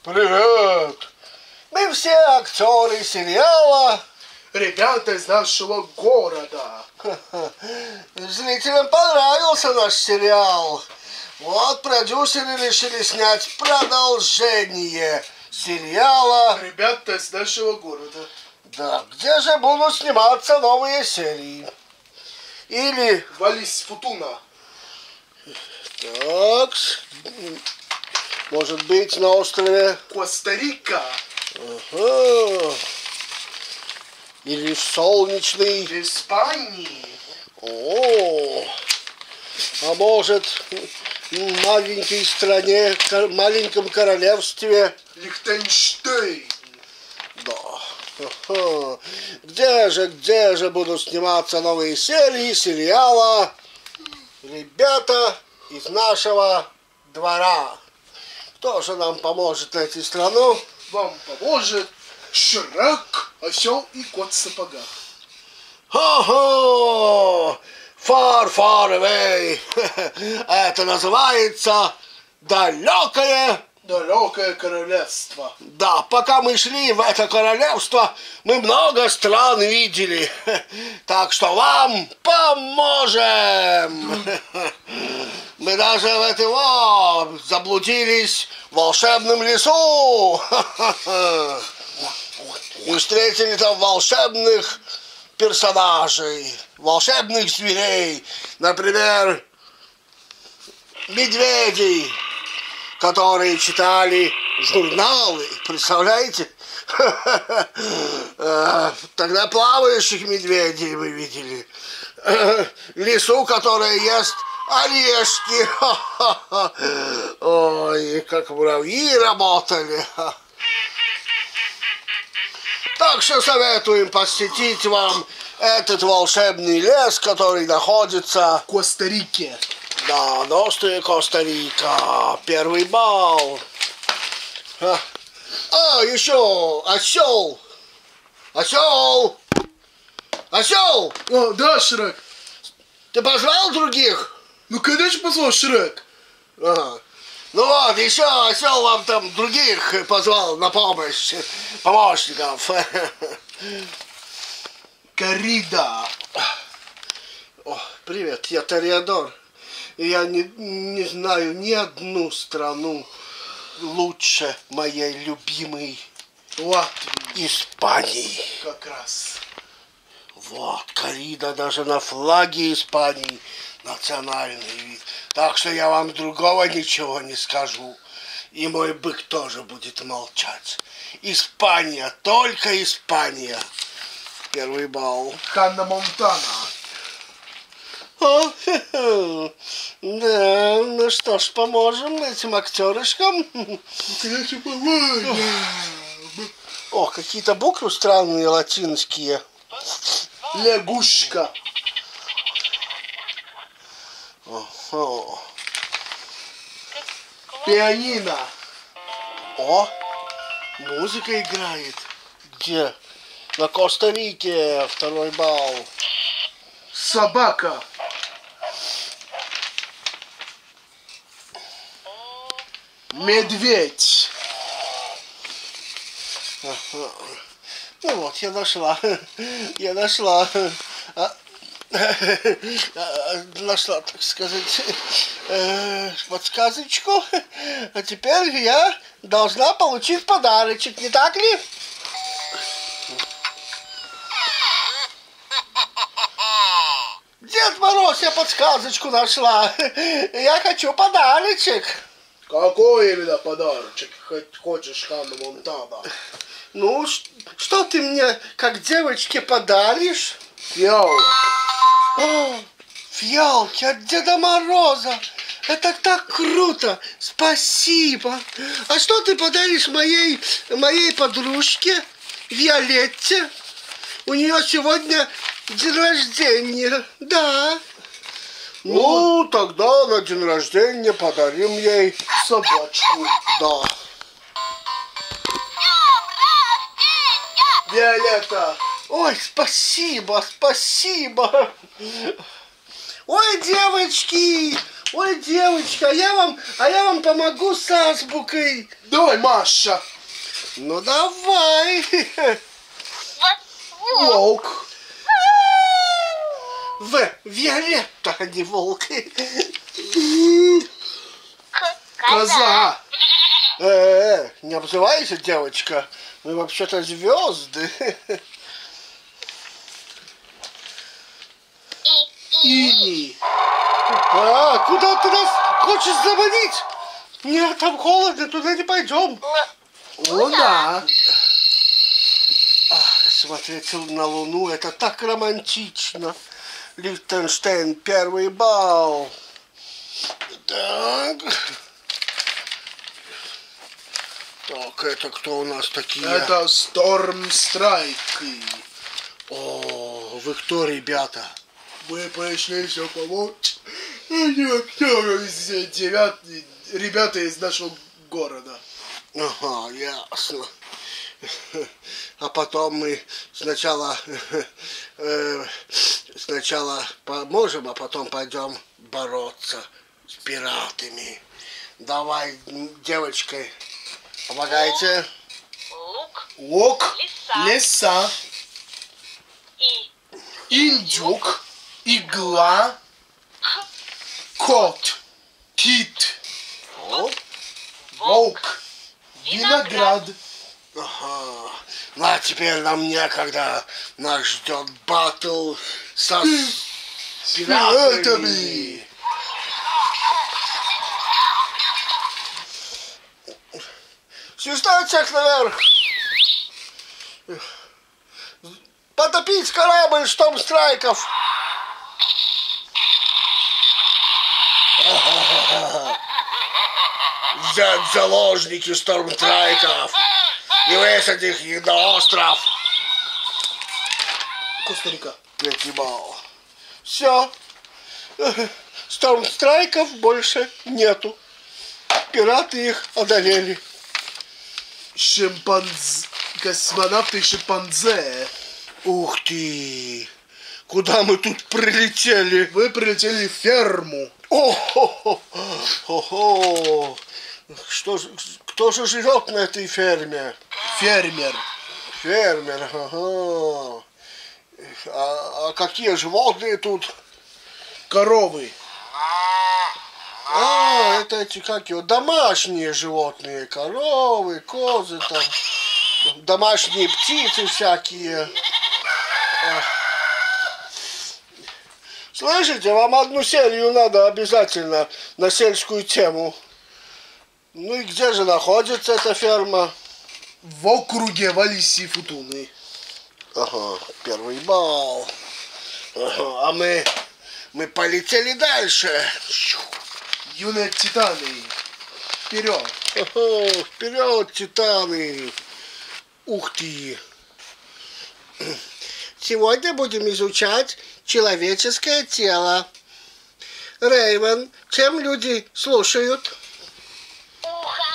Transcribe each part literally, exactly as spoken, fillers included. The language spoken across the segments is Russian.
Привет! Мы все актеры сериала «Ребята из нашего города». Зрителям понравился наш сериал. Вот продюсеры решили снять продолжение сериала «Ребята из нашего города». Да, где же будут сниматься новые серии. Или... Валис Футуна. Так, может быть, на острове Коста-Рика. Ага. Или в солнечный Испании. О, а может, в маленькой стране, в маленьком королевстве Лихтенштейн. Да. Ага. Где же, где же будут сниматься новые серии сериала «Ребята из нашего двора»? Кто же нам поможет найти страну? Вам поможет Шрек, осел и кот в сапогах. Ага! Far, far away. Это называется далекое. Далекое королевство. Да, пока мы шли в это королевство, мы много стран видели. Так что вам поможем. Мы даже в это о, заблудились в волшебном лесу. И встретили там волшебных персонажей, волшебных зверей. Например, медведей, которые читали журналы, представляете? Тогда плавающих медведей мы видели. Лису, которая ест орешки. Ой, как муравьи работали. Так что советуем посетить вам этот волшебный лес, который находится в Коста-Рике. Да, на острове Коста-Рика. Первый бал. А, а еще осел. Осел. Осел. О, да, Шрек. Ты позвал других? Ну, конечно, позвал Шрек. Ага. Ну вот, еще осел вам там других позвал на помощь, помощников. Коррида. О, привет, я Тореадор. Я не, не знаю ни одну страну лучше моей любимой Латвии. Испании. Как раз. Вот, коррида даже на флаге Испании национальный вид. Так что я вам другого ничего не скажу. И мой бык тоже будет молчать. Испания, только Испания. Первый балл. Ханна Монтана. О, да, ну что ж, поможем этим актерышкам. Конечно, поможем. О, какие-то буквы странные, латинские. Лягушка. О, Пианино. О, музыка играет. Где? На Коста-Рике. Второй балл. Собака. Медведь. Ага. Ну вот, я нашла. Я нашла. Нашла, так сказать, подсказочку. А теперь я должна получить подарочек, не так ли? Дед Мороз, я подсказочку нашла. Я хочу подарочек. Какой именно подарочек хочешь, Ханна Монтана? Ну, что ты мне, как девочке, подаришь? Фиалок. О, фиалки от Деда Мороза. Это так круто. Спасибо. А что ты подаришь моей, моей подружке Виолетте? У нее сегодня день рождения. Да. Ну, тогда на день рождения подарим ей Собачку. Да. Виолетта. Ой, спасибо, спасибо. Ой, девочки, Ой, девочка, а я вам, а я вам помогу с азбукой. Давай, Маша. Ну давай. Волк. В. Виолетта, а не волк. Коза. Э, не обзывайся, девочка. Мы вообще-то звезды. Иней. А, куда ты нас хочешь заманить? Нет, там холодно, туда не пойдем. Луна. Ах, смотреть на Луну, это так романтично. Лихтенштейн, первый балл. Так. Так, это кто у нас такие? Это Стормстрайк. О, вы кто, ребята? Мы пришли все помочь. Эти актеры из девятый, ребята из нашего города. Ага, ясно. А потом мы сначала э, сначала поможем, а потом пойдем бороться с пиратами. Давай, девочка, помогайте. Лук, Лук, лиса, леса, и индюк, игла, кот, кит, О, волк, виноград. ага. Ну а теперь нам некогда. Нас ждет батл со с пиратами. Свистать всех наверх. Потопить корабль Штормстрайков. Взять заложники Штормстрайков и высадить их на остров. Коста-Рика. Третий балл. Все. Штормстрайков больше нету. Пираты их одолели. Шимпанзе. Космонавты и шимпанзе. Ух ты! Куда мы тут прилетели? Вы прилетели в ферму. О-хо-хо! Что же, кто же живет на этой ферме? Фермер. Фермер, ага. А, а какие животные тут? Коровы. А, это эти, как его, домашние животные. Коровы, козы там. Домашние птицы всякие. Слышите, вам одну серию надо обязательно на сельскую тему. Ну и где же находится эта ферма? В округе Валиси Футуны. Ага, первый балл. Ага, а мы, мы полетели дальше. Юные титаны. Вперед. Ага, вперед, титаны. Ух ты. Сегодня будем изучать человеческое тело. Рейвен, чем люди слушают? ухо,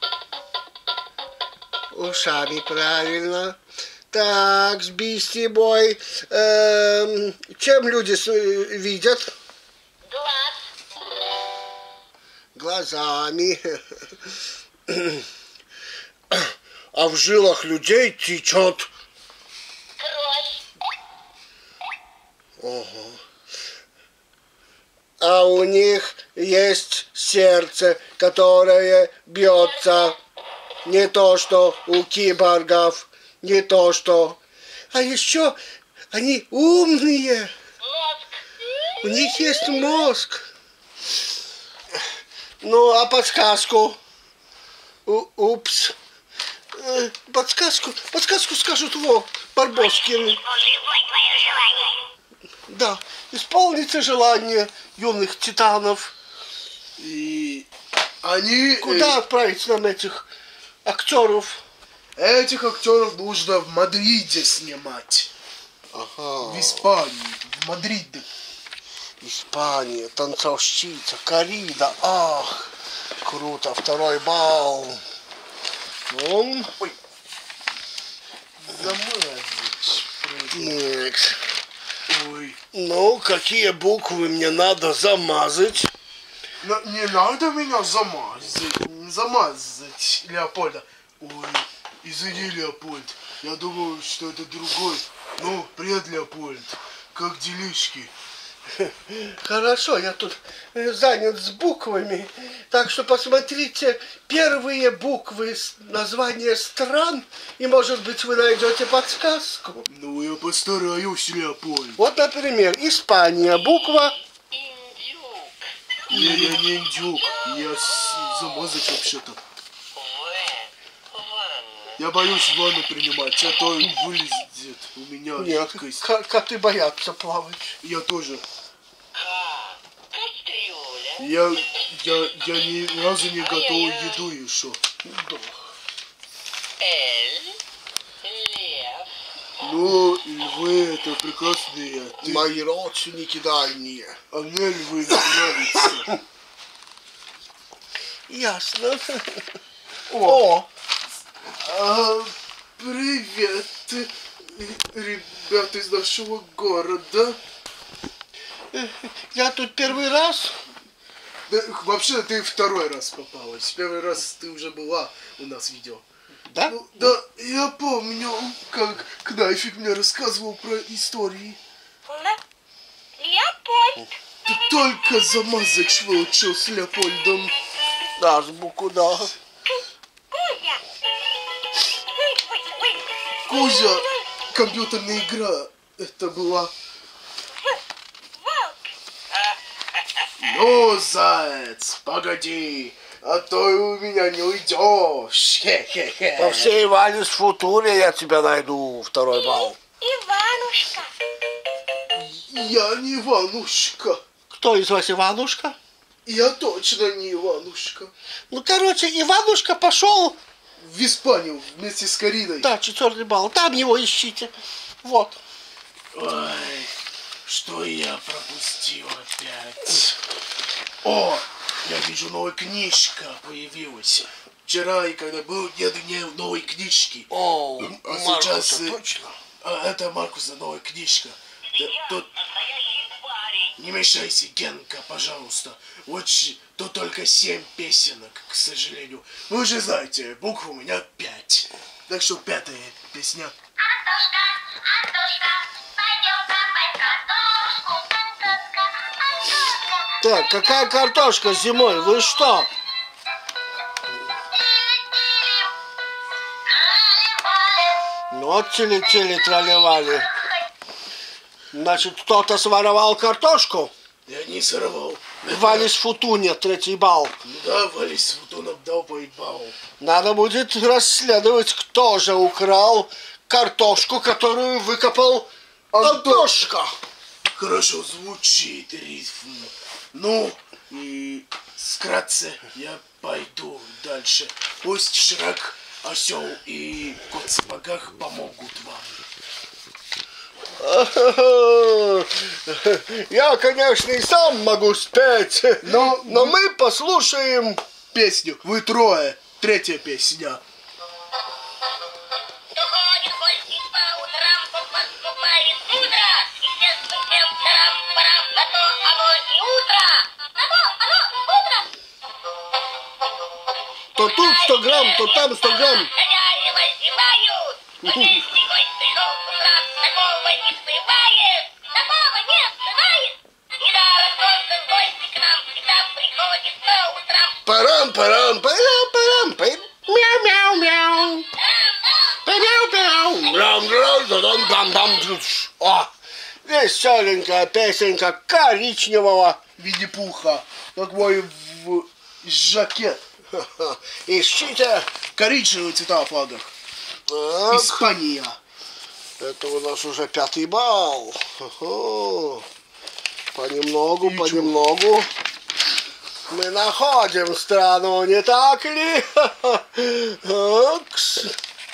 Ушами, правильно. Так, Бисти Бой, эм, чем люди с- видят? глаз, Глазами. А в жилах людей течет. кровь, Ого. А у них есть сердце, которое бьется. Не то, что у киборгов, не то, что... А еще они умные. мозг, У них есть мозг. Ну, а подсказку? У- упс. Э, Подсказку, подсказку скажут, во, Барбоскины. любое твое желание. Да, исполнится желание юных титанов. И они... э, Куда отправить нам этих актеров? Этих актеров нужно в Мадриде снимать. Ага. В Испании. В Мадриде. Испания, танцовщица, корида. Ах, круто, второй балл. Ну, Ой. Замазать. так. Ой. Ну, какие буквы мне надо замазать? Но не надо меня замазать, замазать, Леопольда. Ой, извини, Леопольд. Я думал, что это другой. Ну, привет, Леопольд. Как делишки? Хорошо, я тут э, занят с буквами. Так что посмотрите первые буквы с- названия стран, и, может быть, вы найдете подсказку. Ну, я постараюсь, Леопольд. Вот, например, Испания, буква. Индюк. Я, я не индюк, я с- замазать вообще-то. В. Ванна. Я боюсь ванну принимать, а то вылезет у меня Нет, жидкость. ко- коты боятся плавать. Я тоже. К. Кастрюля. Я, я, я ни разу не готовил еду еще. Да. Л. Лев. Ну, львы это прекрасные. Ты- Мои родственники дальние. А мне львы не нравятся. Ясно. О, О, а, привет, ребята из нашего города. я тут первый раз. Да, вообще ты второй раз попалась. Первый раз ты уже была у нас в видео. Да? Ну, да, я помню, как Кнайфик мне рассказывал про истории. Леопольд. Ты только замазать выучил с Леопольдом. Азбуку, да. Кузя. Кузя, компьютерная игра, это была. Волк. Ну, заяц, погоди, а то у меня не уйдешь. Хе-хе-хе. По всей Валис Футуре я тебя найду, второй балл. Иванушка. Я не Иванушка. Кто из вас Иванушка? Я точно не Иванушка. Ну, короче, Иванушка пошел. В Испанию вместе с Кариной. Да, четвертый балл. Там его ищите. Вот. Ой, что я пропустил опять? О, я вижу, новая книжка появилась. Вчера, и когда был, нет ни новой книжки. О, А Марко, сейчас, это э, точно. А это Маркуса новая книжка. Да, тут Настоящий парень. не мешайся, Генка, пожалуйста. Вот щ- тут только семь песенок, к сожалению. Вы уже знаете, букв у меня пять. Так что пятая песня. Антошка, Антошка, пойдем копать картошку. Антошка, Антошка. Так, какая картошка зимой? Вы что? Ну, вот телетели, тролливали. Значит, кто-то своровал картошку? Я не сорвал. Валис Футуне, третий балл. Ну да, Валис Футунов дал поебал. Надо будет расследовать, кто же украл картошку, которую выкопал Антошка. Хорошо звучит рифм. Ну, и вкратце я пойду дальше. Пусть Шрек, Осел и Кот в сапогах помогут вам. Я, конечно, и сам могу спеть, Но- но мы послушаем. Песню. Вы трое. Третья песня. Кто ходит в гости по утрам, то поступает мудро. И все студем тарам-парам, на то оно и утро. На то оно утро. То тут сто грамм, то там сто грамм. Хозяева зевают. Гостей гость пришел с утра, такого не бывает. Такого не бывает. Недаром солнце в гости к нам всегда приходит по утрам. Парам-парам, парам-парам, пай- мяу-мяу-мяу. Мяу-мяу. Рам-рам-дам-дам-дам. О, веселенькая песенка коричневого. Винни-Пуха. Как мой в... жакет. Ищите. Коричневые цвета на флагах. Так, Испания. это у нас уже пятый балл. Хо-хо. Понемногу, И чё? понемногу. Мы находим страну, не так ли? Окс.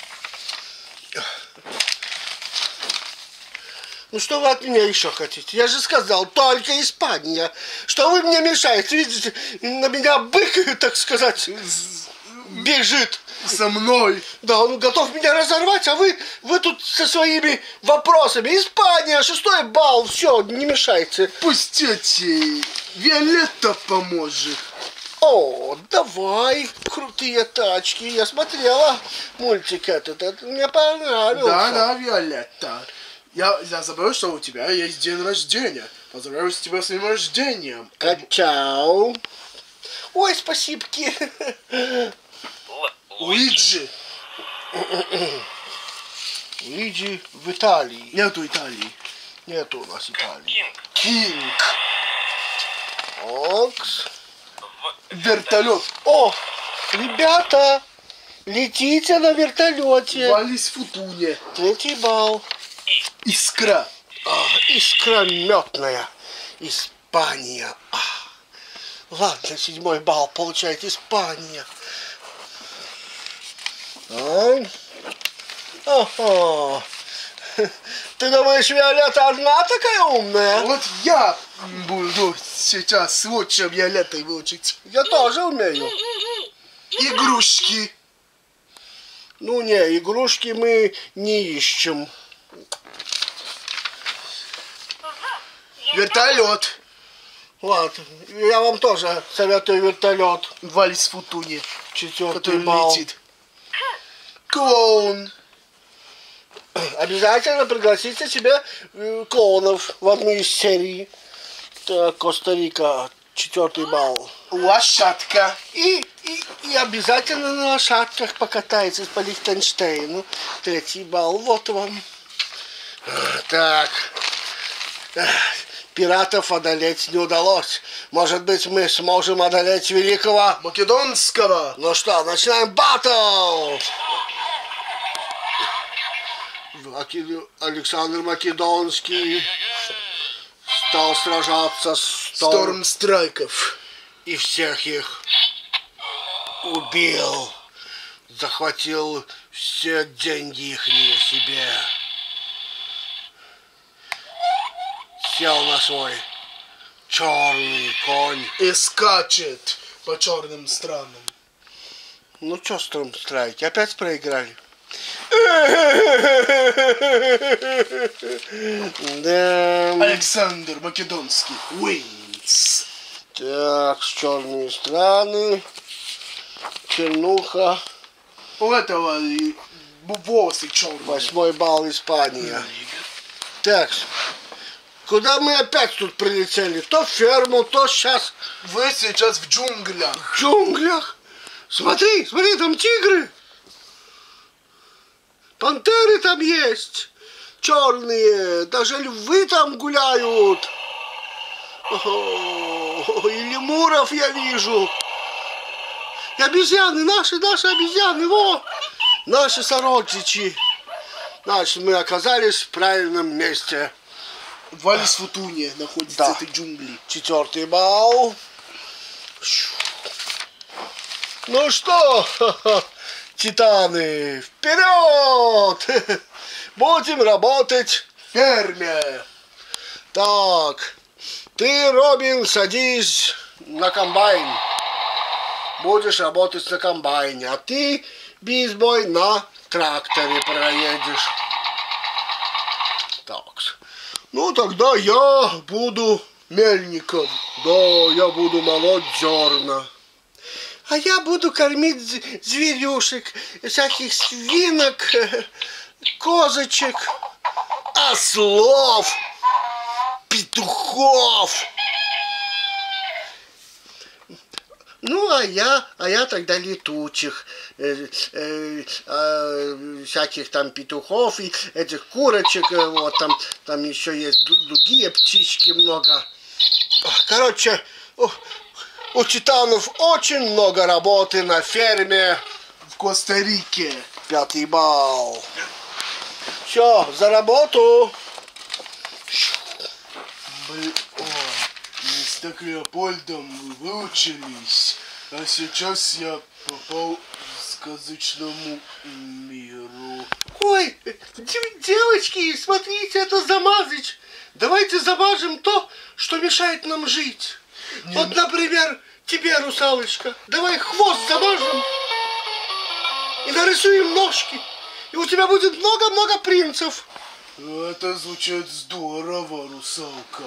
Ну что вы от меня еще хотите? Я же сказал, только Испания. Что вы мне мешаете? Видите, на меня бык, так сказать, бежит. Со мной. Да, он готов меня разорвать, а вы, вы тут со своими вопросами. Испания, шестой балл, все, не мешайте. Пустите, Виолетта поможет. О, давай, крутые тачки. Я смотрела мультик этот, это мне понравился. Да, да, Виолетта. Я, я забыл, что у тебя есть день рождения. Поздравляю тебя с своим рождением. Качау. Ой, спасибки. Луиджи. Луиджи в Италии. Нету Италии. Нету у нас Италии. Кинг. Окс. Вертолет. О, ребята, летите на вертолете. Валис Футуне. Третий балл. Искра. А, искрометная Испания. А. Ладно, седьмой балл получает Испания. А. Ага. Ты думаешь, Виолетта одна такая умная? Вот я буду сейчас лучше Виолеттой выучить. Я тоже умею. Игрушки. Ну не, игрушки мы не ищем. Вертолет. Вот, я вам тоже советую вертолет. Валис Футуне. Четвертый Который балл. летит. Клоун. Обязательно пригласите себе э, клоунов в одну из серий. Так, Коста-Рика, четвертый балл. Лошадка. И, и, и обязательно на лошадках покатайтесь по Лихтенштейну. Третий балл, вот вам. Так. Пиратов одолеть не удалось. Может быть, мы сможем одолеть великого... Македонского. Ну что, начинаем баттл! Александр Македонский стал сражаться с Сторм, Сторм Страйков. и всех их убил. Захватил все деньги их себе. Сел на свой черный конь. И скачет по черным странам. Ну что, Сторм Страйки, опять проиграли? Да. Александр Македонский. Wins. Так, черные страны. Чернуха. У этого и волосы черные. Восьмой балл Испания. Так, куда мы опять тут прилетели? То в ферму, то сейчас Вы сейчас в джунглях. в джунглях. Смотри, смотри, там тигры. Пантеры там есть. Черные. Даже львы там гуляют. О, и лемуров я вижу. И обезьяны, наши, наши обезьяны, во! Наши сородичи. Значит, мы оказались в правильном месте. Валис Футуне находится Да. в этой джунгли. Четвертый балл. Ну что, титаны, вперед! Будем работать. Ферме. Так, ты, Робин, садись на комбайн. Будешь работать на комбайне, а ты, Бизбой, на тракторе проедешь. Так, ну тогда я буду Мельником. Да, я буду молоть зерна. А я буду кормить з- зверюшек, всяких свинок, козочек, ослов, петухов. Ну, а я, а я тогда летучих, э, э, э, всяких там петухов и этих курочек, э, вот там, там еще есть ду- другие птички много. Короче, у, у титанов очень много работы на ферме. В Коста-Рике. Пятый балл. Все, за работу. Блин, о, мы с так Леопольдом выучились, а сейчас я попал к сказочному миру. Ой, дев- девочки, смотрите, это Замазыч. Давайте замажем то, что мешает нам жить. Не, Вот, ну- например, тебе, русалочка. Давай хвост замажем. и нарисуем ножки. И у тебя будет много-много принцев. Это звучит здорово, русалка.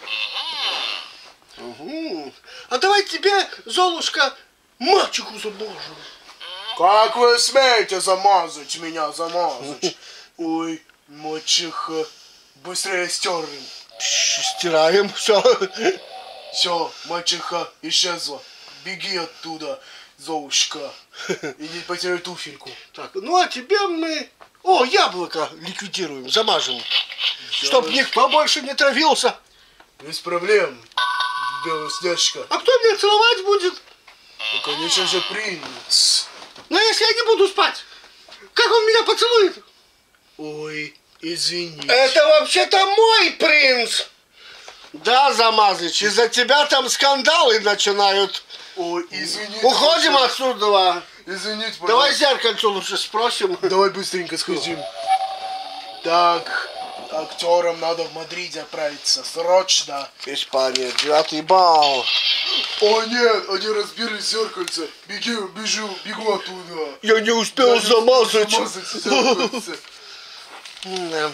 Угу. А давай тебе, Золушка, мачеху замажем. Как вы смеете замазать меня, замазать? Ой, мачеха. Быстрее стерли. Стираем все. Все, мачеха исчезла. Беги оттуда, Золушка. И не потеряй туфельку. Так, ну а тебе мы... О, яблоко ликвидируем, замажем. Чтоб никто больше не травился. Без проблем, Белоснежка. А кто меня целовать будет? Ну, конечно же, принц. Но если я не буду спать, как он меня поцелует? Ой, извините. Это вообще-то мой принц. Да, Замазыч, из-за тебя там скандалы начинают. Ой, извините. Уходим отсюда. Извините, пожалуйста. Давай зеркальцо лучше спросим. Давай быстренько сходим. Так, актерам надо в Мадрид отправиться. Срочно. Испания, девятый балл. О нет, они разбили зеркальце. Беги, бежу, бегу оттуда. Я не успел Я не замазать. успел замазать зеркальце. Да.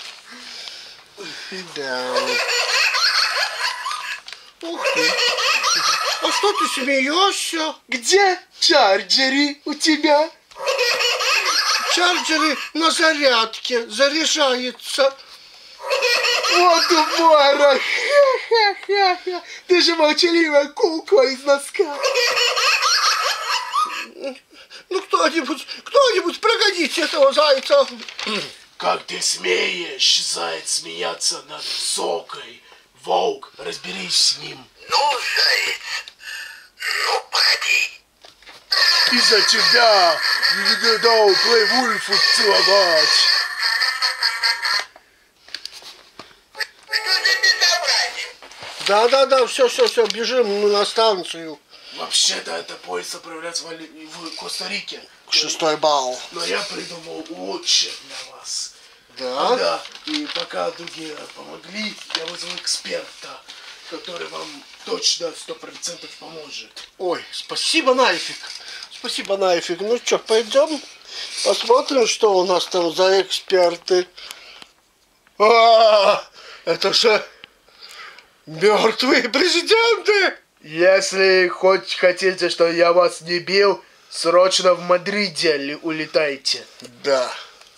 Да. Ух ты. А что ты смеешься? Где чарджери у тебя? Чарджеры на зарядке, заряжается. Вот умора! Ха-ха-ха-ха! Ты же молчаливая кукла из носка. Ну кто-нибудь, кто-нибудь прогодите этого зайца. Как ты смеешь, заяц, смеяться над сокой? Волк, разберись с ним. Ну, заяц, ну, погоди. Из-за тебя не дал Плейвульфу целовать. Что за безобразие? Да-да-да, все-все-все, бежим на станцию. Вообще-то это поезд отправляется в, Али- в Коста-Рике. Шестой балл. Но я придумал лучше для вас. Да? Да, и пока другие помогли, я вызвал эксперта, который вам точно сто процентов поможет. Ой, спасибо, Найфик. Спасибо, Найфик. Ну что, пойдем посмотрим, что у нас там за эксперты. А, это же мертвые президенты. Если хоть хотите, что я вас не бил, срочно в Мадриде улетайте. Да.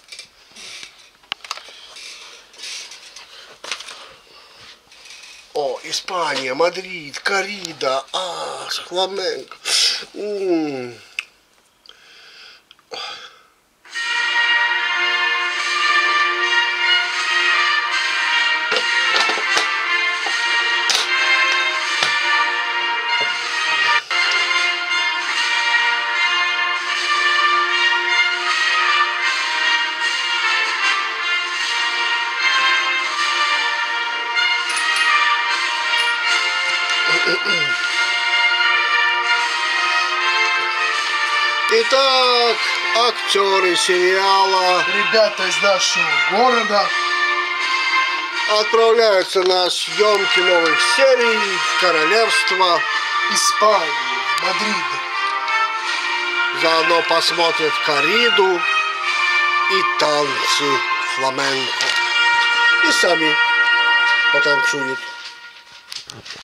О, Испания, Мадрид, коррида, а, фламенко. М. Итак, актеры сериала Ребята из нашего города отправляются на съемки новых серий в королевство. Испании, Мадрид. Заодно посмотрят корриду и танцы фламенко. И сами потанцуют.